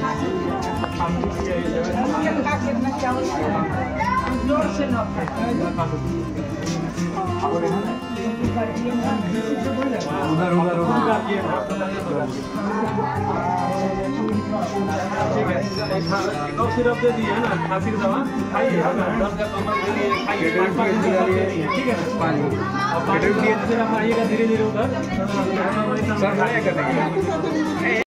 जोर से ना उधर उधर ठीक है। कफ सिरप दे दिए है ना, खांसी की दवा खाइए, दर्द का कमर के लिए खाइए, ठीक है ना। फिर आप आइएगा धीरे धीरे उधर, सर करने